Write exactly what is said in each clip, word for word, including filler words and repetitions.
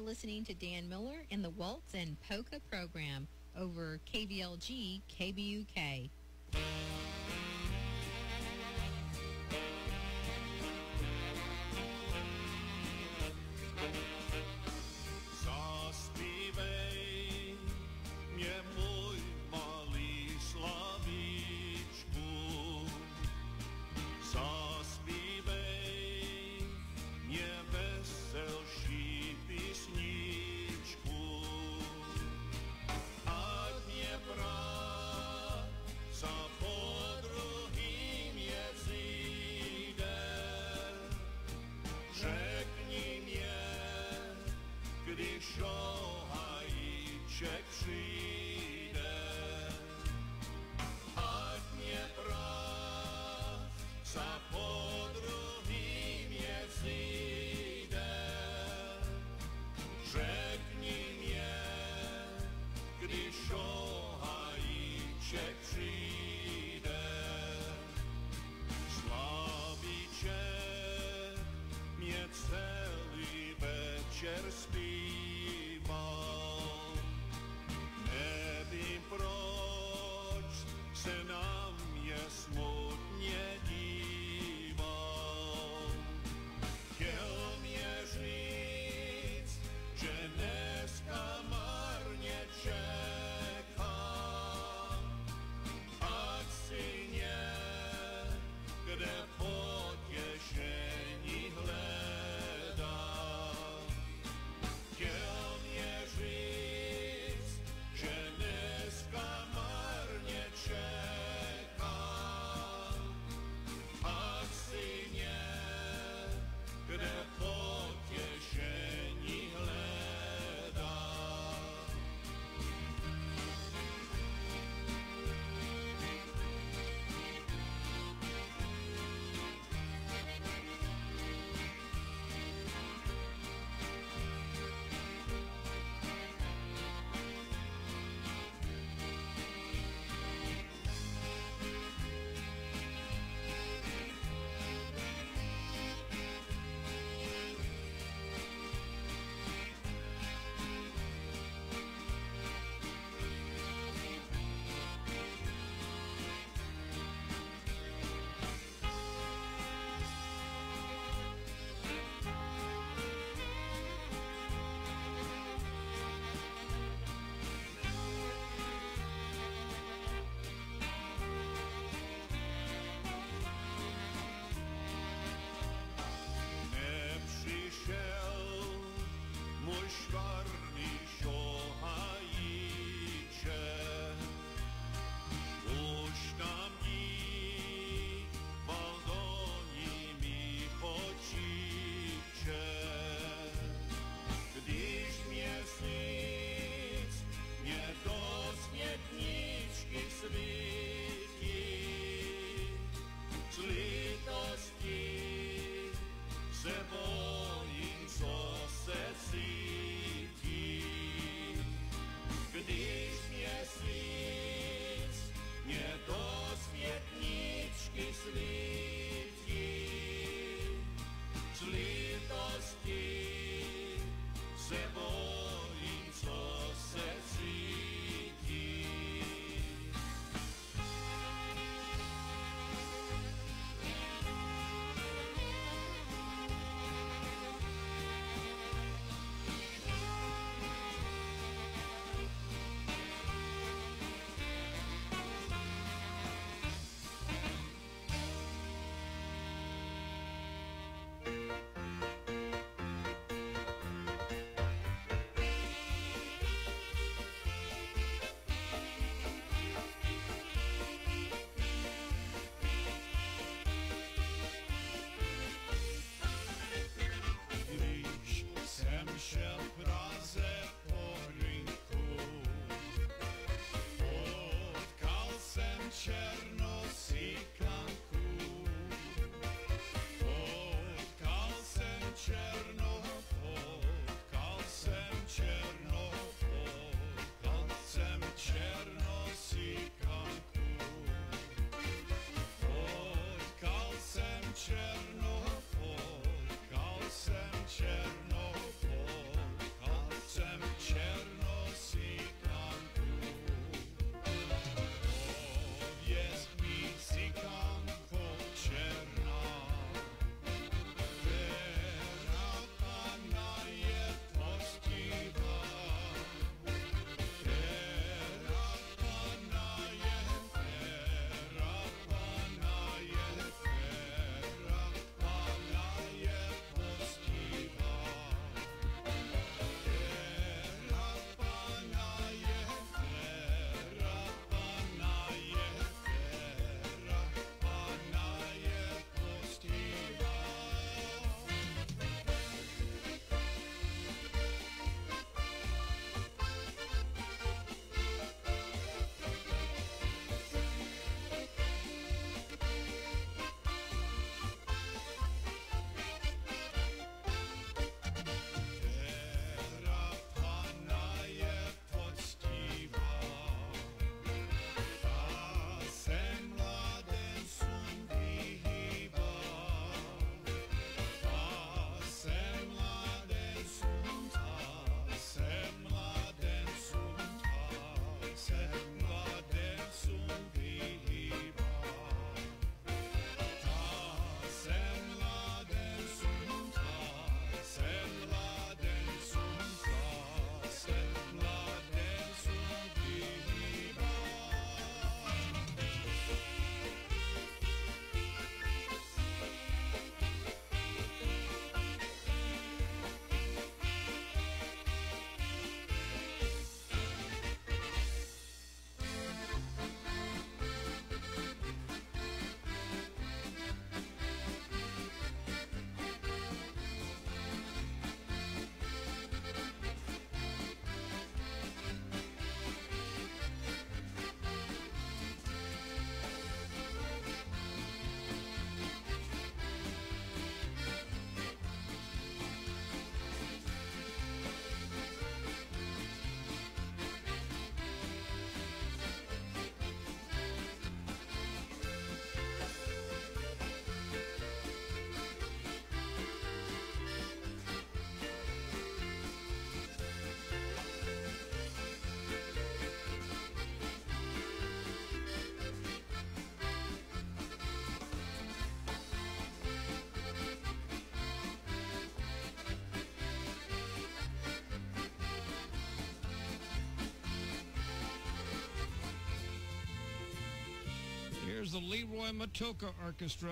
listening to Dan Miller in the Waltz and Polka program over K V L G K B U K. Zaspívej mě můj malý slavíčku, zaspívej mě veselší písničku, ať mě práca Here's the Leroy Matoka Orchestra.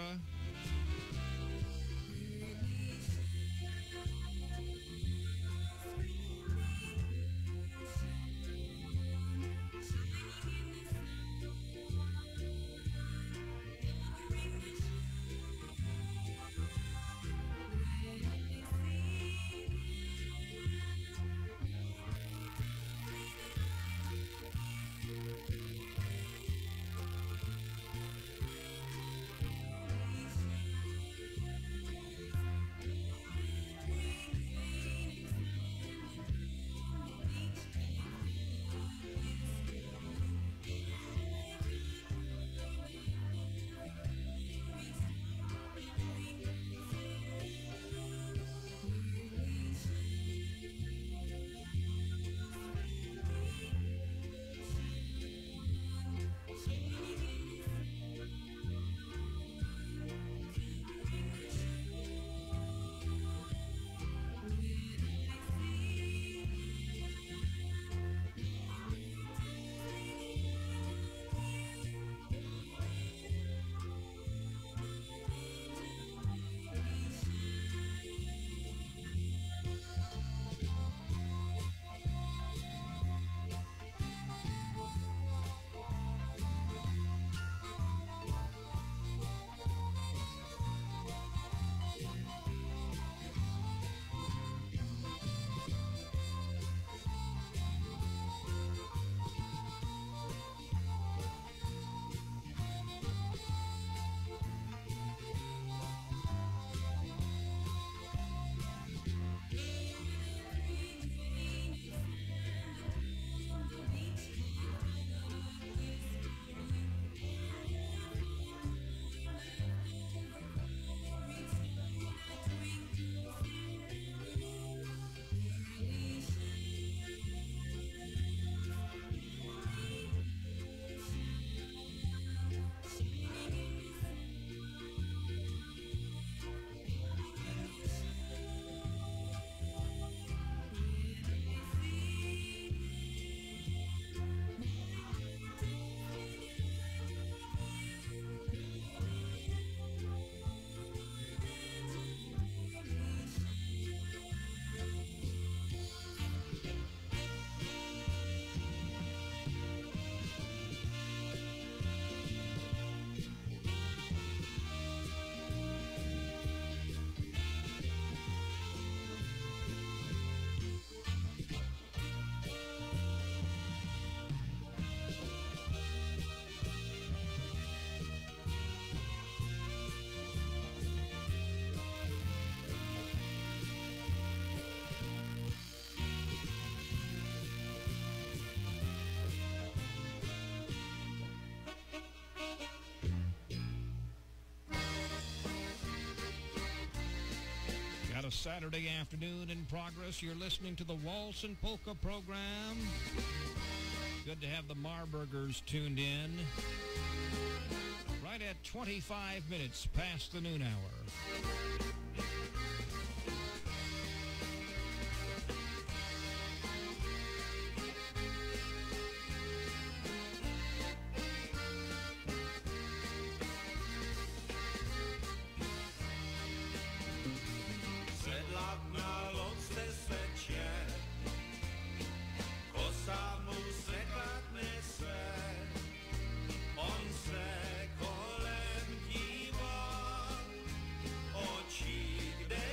A Saturday afternoon in progress. You're listening to the Waltz and Polka program. Good to have the Marburgers tuned in. Right at twenty-five minutes past the noon hour. Kolem kiwa, oči kde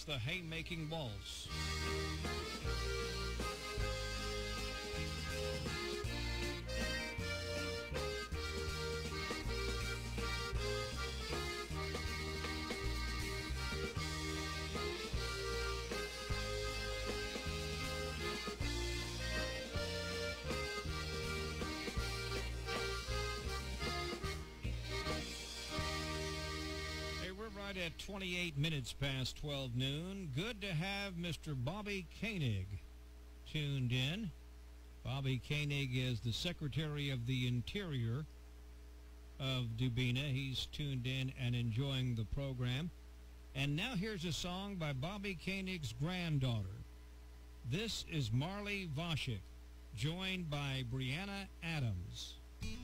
It's the Haymaking Waltz. At twenty-eight minutes past twelve noon. Good to have Mister Bobby Koenig tuned in. Bobby Koenig is the Secretary of the Interior of Dubina. He's tuned in and enjoying the program. And now here's a song by Bobby Koenig's granddaughter. This is Marley Voshik, joined by Brianna Adams.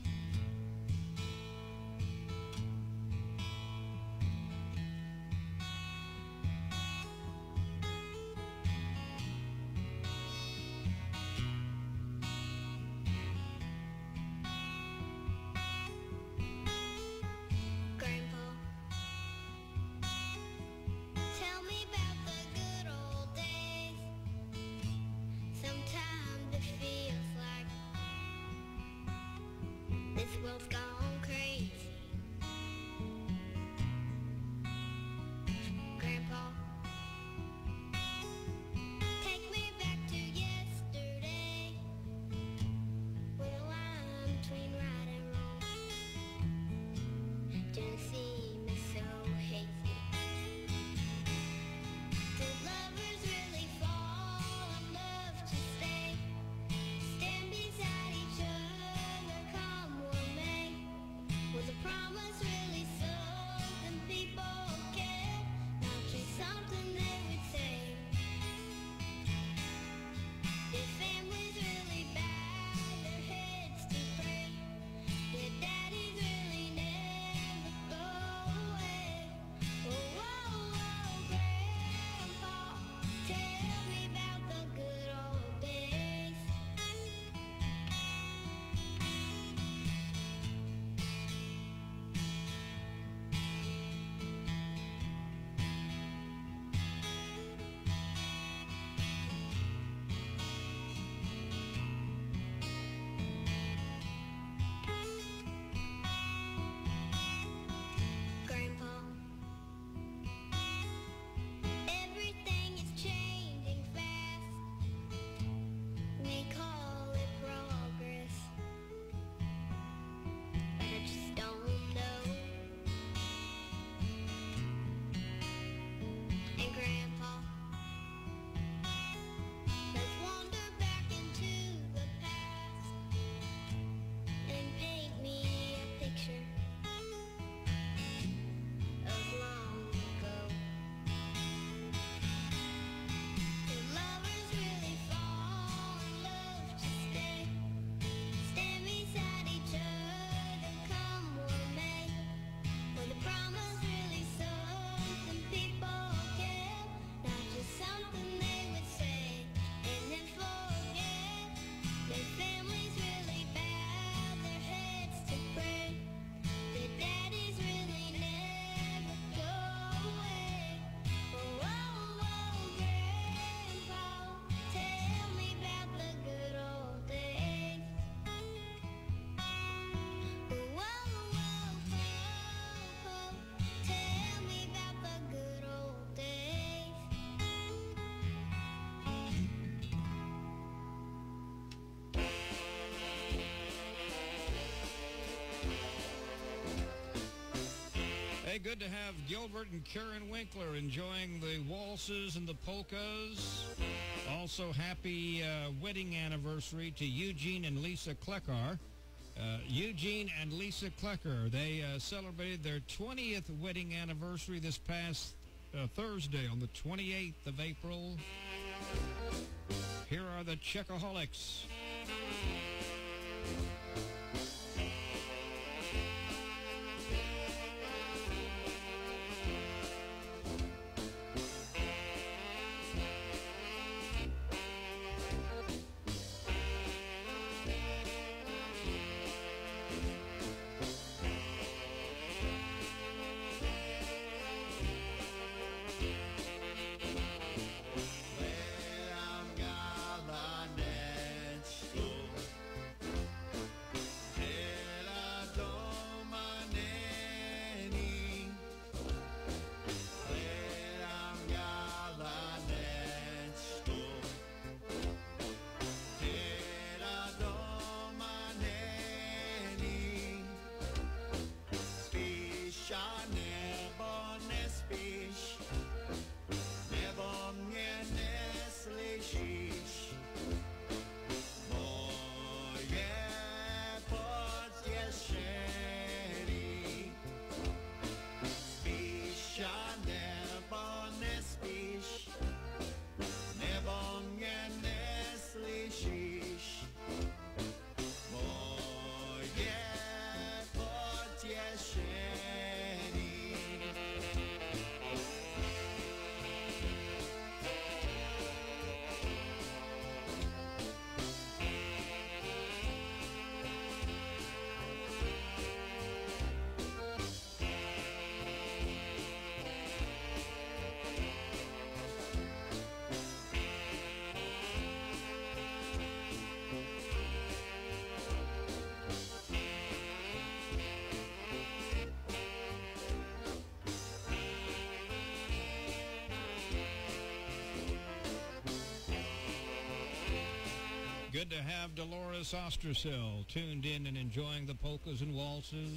Hey, good to have Gilbert and Karen Winkler enjoying the waltzes and the polkas. Also, happy uh, wedding anniversary to Eugene and Lisa Kleckar. Uh, Eugene and Lisa Klecker, they uh, celebrated their twentieth wedding anniversary this past uh, Thursday on the twenty-eighth of April. Here are the Checkaholics. Good to have Dolores Ostersill tuned in and enjoying the polkas and waltzes.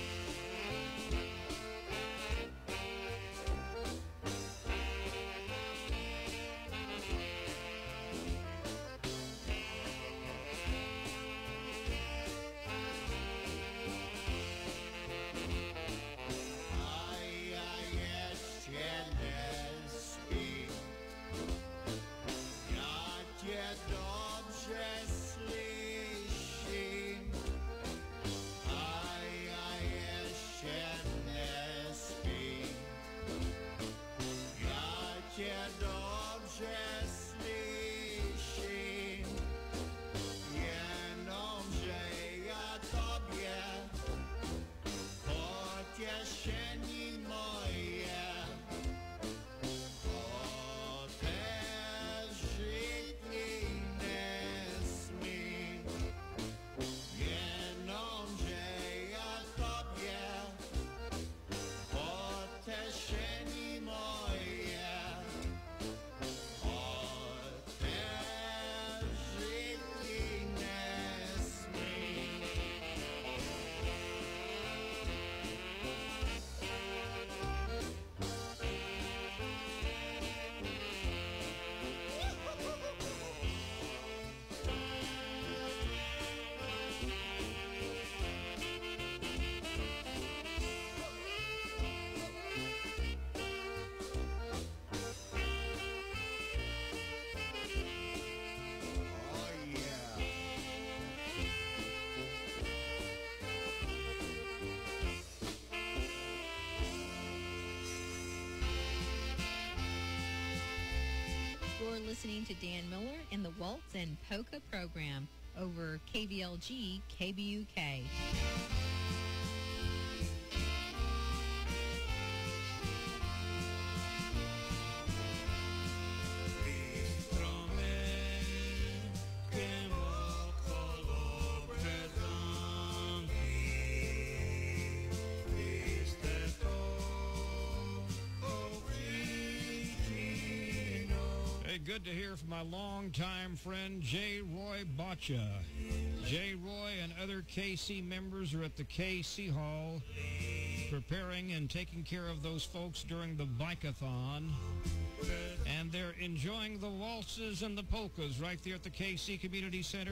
You're listening to Dan Miller in the Waltz and Polka program over K V L G K B U K. Good to hear from my longtime friend J. Roy Boccia. J. Roy and other K C members are at the K C Hall preparing and taking care of those folks during the Bike-a-thon. And they're enjoying the waltzes and the polkas right there at the K C Community Center.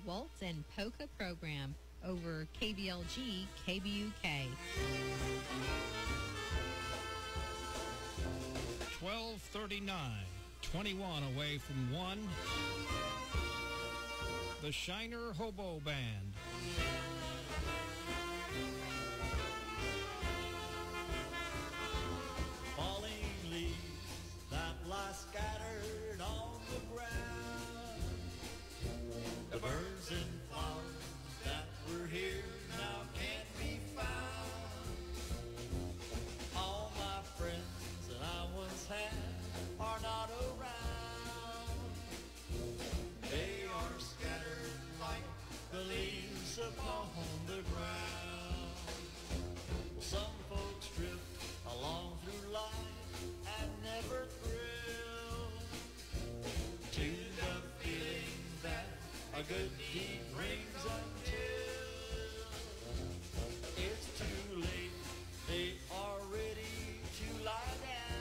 Waltz and Polka program over K V L G K B U K. twelve thirty-nine, twenty-one away from one. The Shiner Hobo Band. Falling leaves that lie scattered on the ground. The birds and flowers that were here now can't be found. All my friends that I once had are not around. They are scattered like the leaves upon the ground. Some folks drift along through life and never thrill to the feeling that a good deed brings until it's too late. They are ready to lie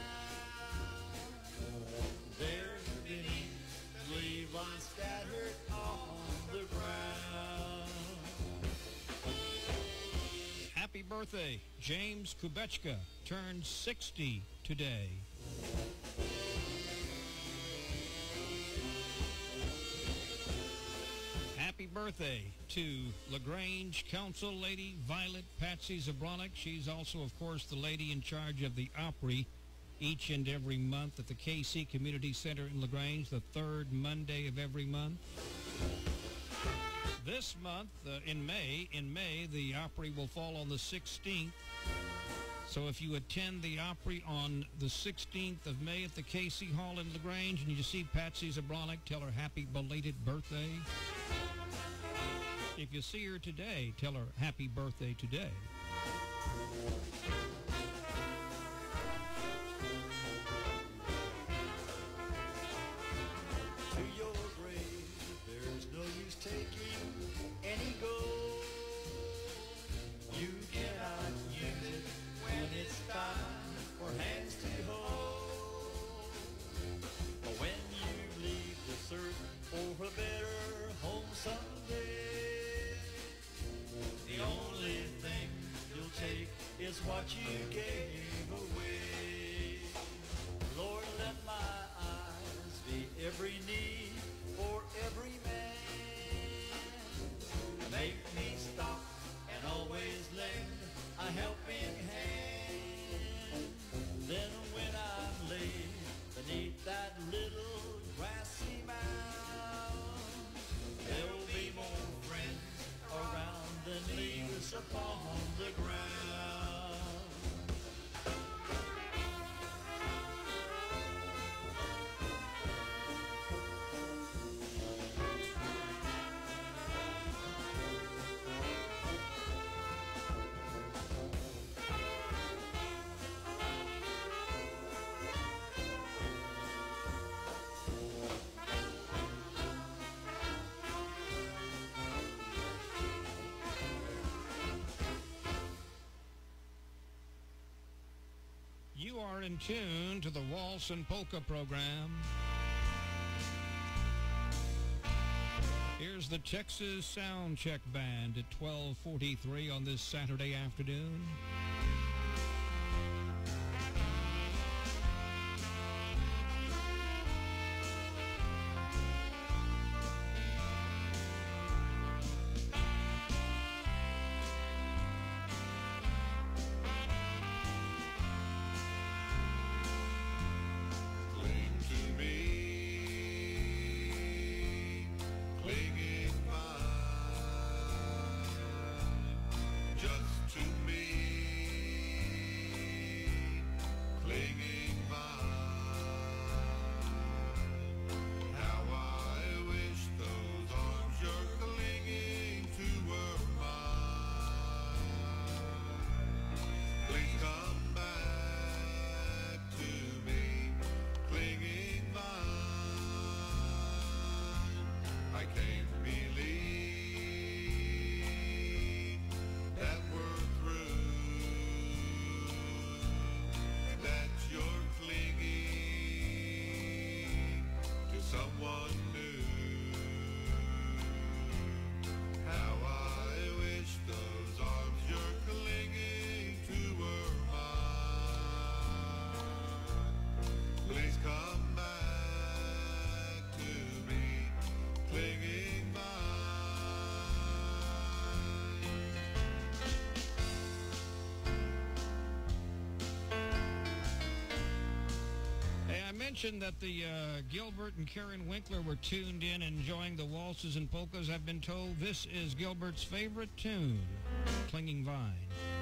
down. There's beneath the leaves lie scattered on the ground. Happy birthday, James Kubechka, turned sixty today. Happy birthday to LaGrange Council Lady Violet Patsy Zabronic. She's also, of course, the lady in charge of the Opry each and every month at the K C Community Center in LaGrange, the third Monday of every month. This month, uh, in May, in May, the Opry will fall on the sixteenth. So if you attend the Opry on the sixteenth of May at the K C Hall in LaGrange and you see Patsy Zabronic, tell her happy belated birthday. If you see her today, tell her happy birthday today. To your grave, there's no use taking any gold. You cannot use it when it's time for hands to hold. But when you leave this earth for a better home someday, the only thing you'll take is what you gave away. Lord, let my eyes be every need for every man. Make me stop and always lend a helping hand. Then when I'm laid beneath that little grassy mound, there'll be more friends around than leaves upon the ground. You are in tune to the Waltz and Polka program. Here's the Texas Sound Check Band at twelve forty-three on this Saturday afternoon. Cling to me, clinging fine, just to me. mentioned that the uh, Gilbert and Karen Winkler were tuned in enjoying the waltzes and polkas. I've been told this is Gilbert's favorite tune, Clinging Vine.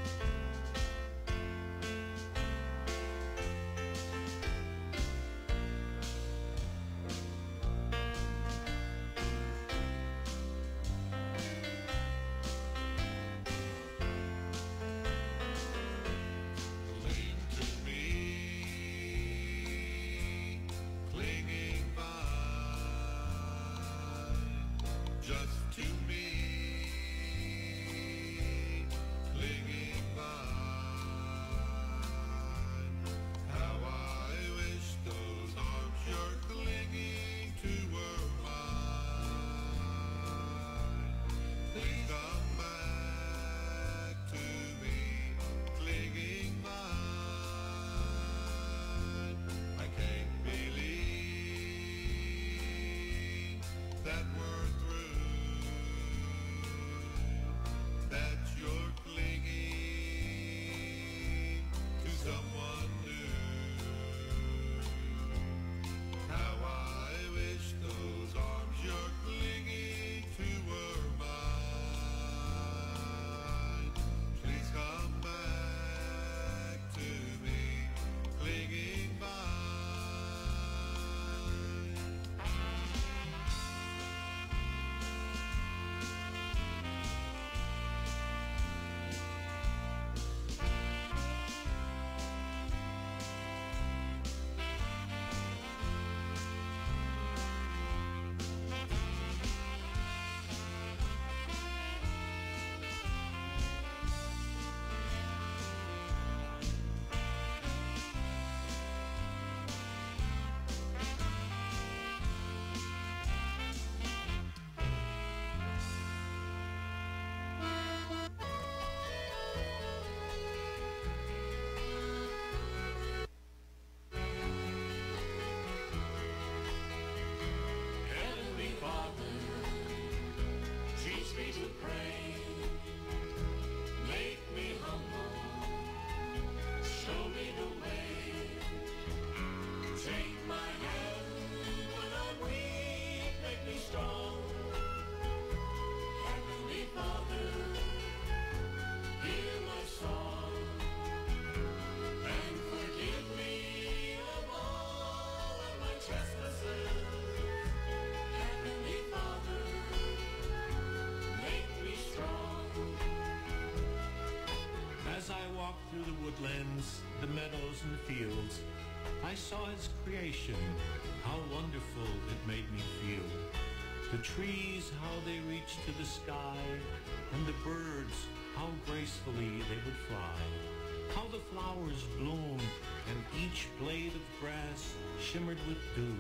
woodlands, the meadows and fields. I saw its creation, how wonderful it made me feel. The trees, how they reached to the sky, and the birds, how gracefully they would fly. How the flowers bloomed, and each blade of grass shimmered with dew.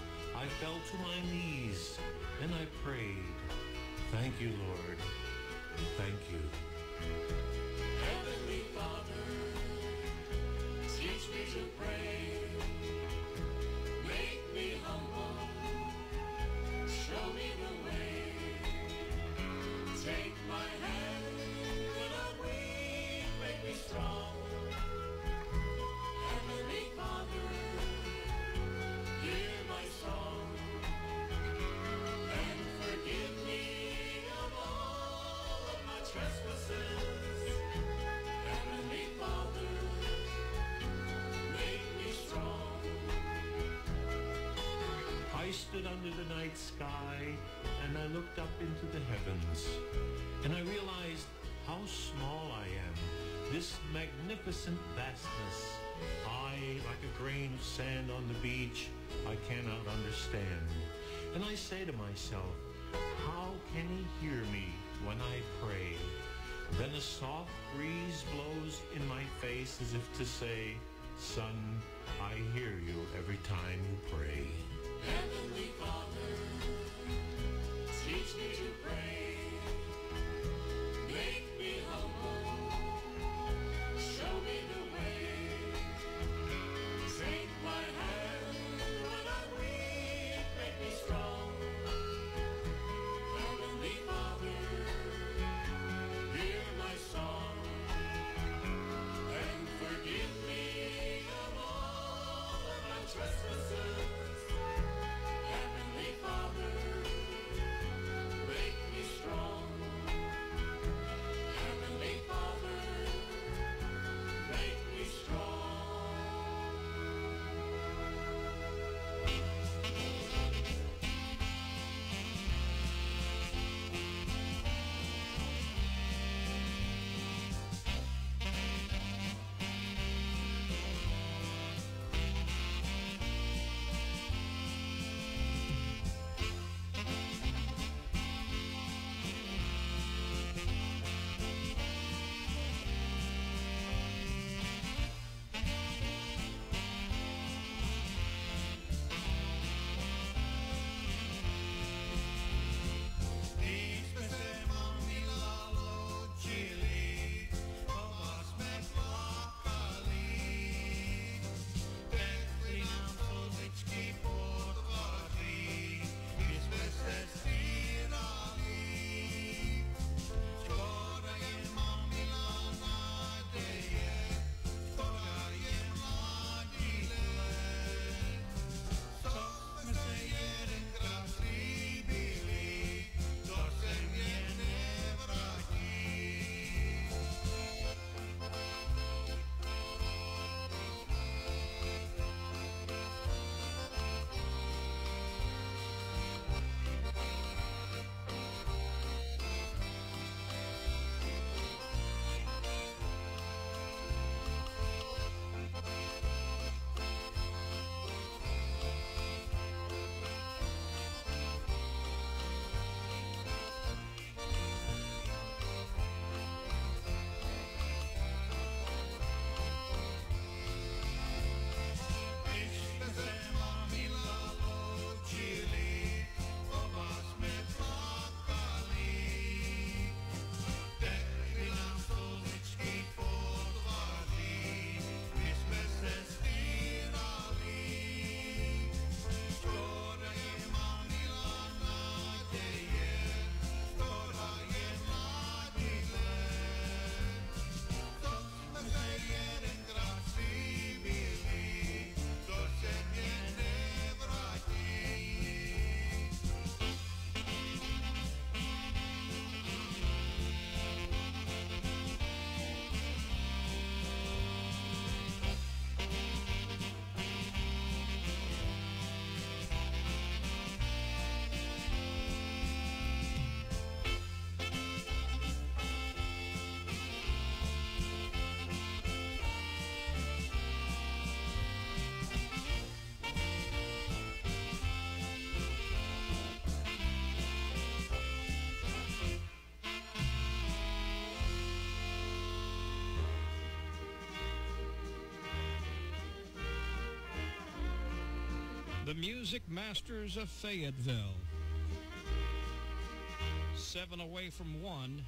I fell to my knees, and I prayed, thank you, Lord, thank you. Heavenly Father, teach me to pray. Make me humble, show me the way. Take my hand when I'm weak, make me strong. Heavenly Father, hear my song, and forgive me of all of my trespasses. Heavenly Father, make me strong. I stood under the night sky, and I looked up into the heavens, and I realized how small I am. This magnificent vastness, I, like a grain of sand on the beach, I cannot understand. And I say to myself, how can he hear me when I pray? Then a soft breeze blows in my face as if to say, son, I hear you every time you pray. Heavenly Father, teach me to pray. Make me humble, show me the way. Take my hand when I'm weak, make me strong. Heavenly Father, hear my song, and forgive me of all of my trespasses. The Music Masters of Fayetteville. Seven away from one.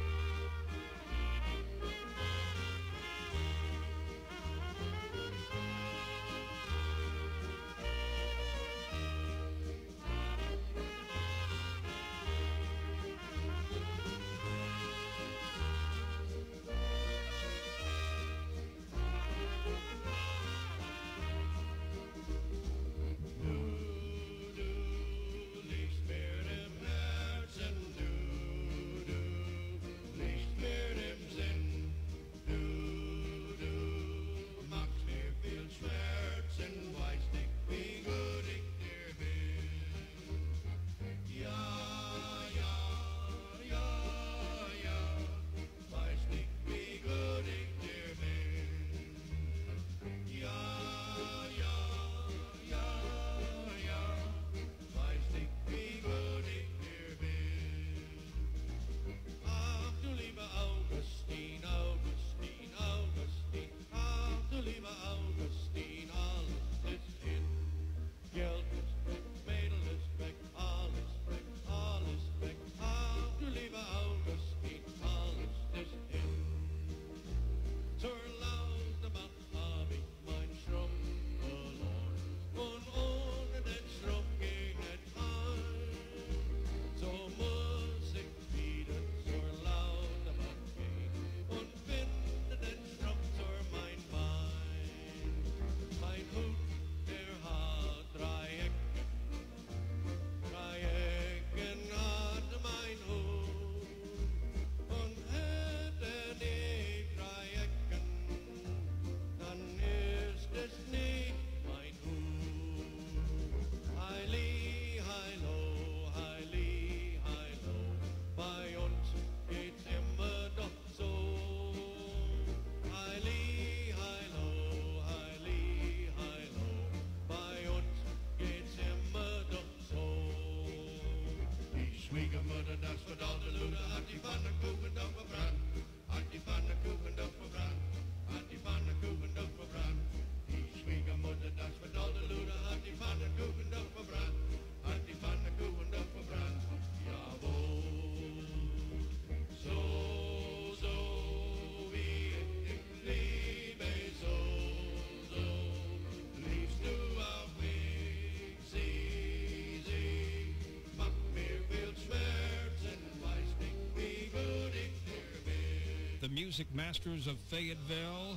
The Music Masters of Fayetteville,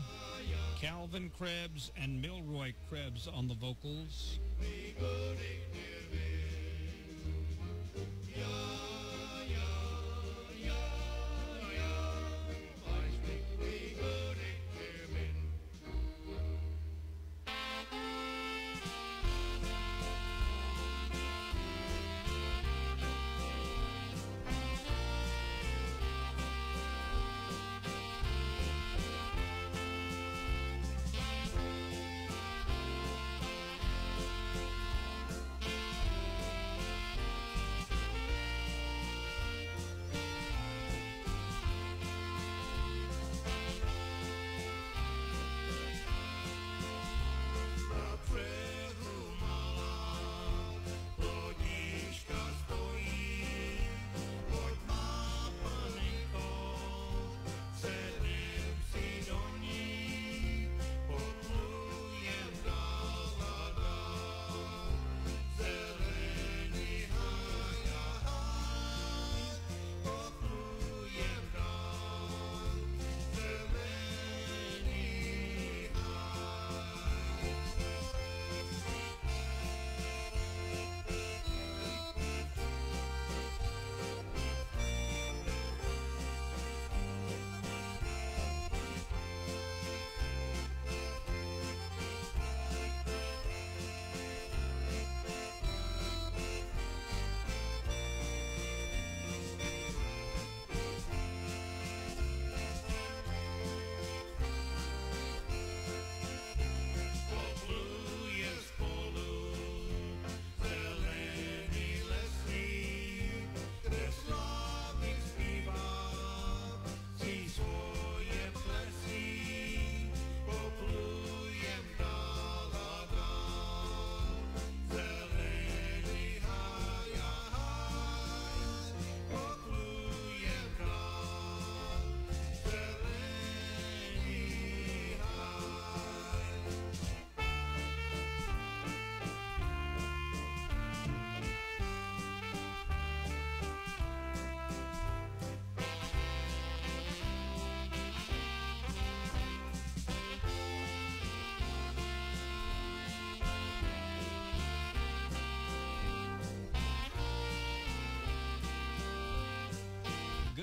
Calvin Krebs and Milroy Krebs on the vocals.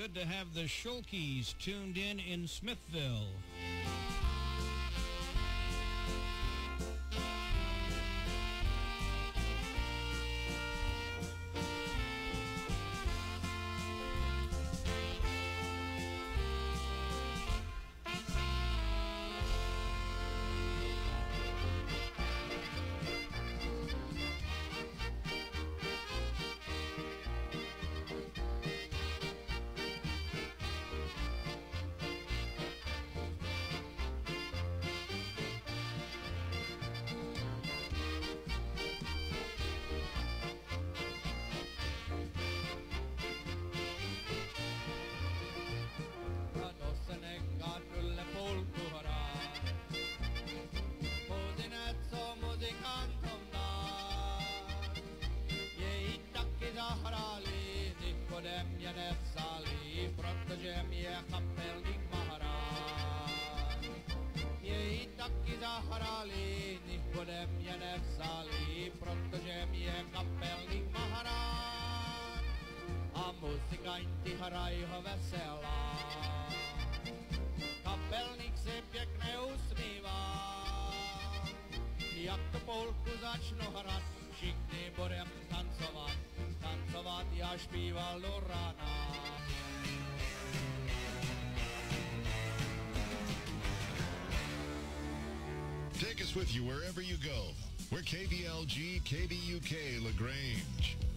Good to have the Schulkeys tuned in in Smithville. Take us with you wherever you go. We're K V L G, K B U K, LaGrange.